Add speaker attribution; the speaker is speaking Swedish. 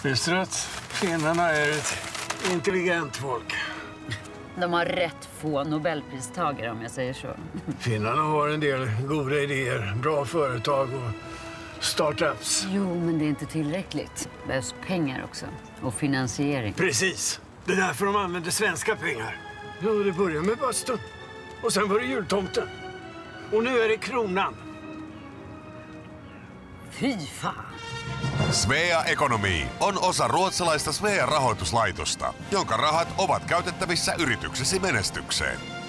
Speaker 1: Visst är att finnarna är ett intelligent folk.
Speaker 2: De har rätt få Nobelpristagare om jag säger så.
Speaker 1: Finnarna har en del goda idéer, bra företag och startups.
Speaker 2: Jo, men det är inte tillräckligt. Det behövs pengar också. Och finansiering.
Speaker 1: Precis. Det är därför de använder svenska pengar. Ja, det började med bastun. Och sen var det jultomten. Och nu är det kronan.
Speaker 2: Fy fan!
Speaker 3: Svea Ekonomi on osa ruotsalaista Svea rahoituslaitosta, jonka rahat ovat käytettävissä yrityksesi menestykseen.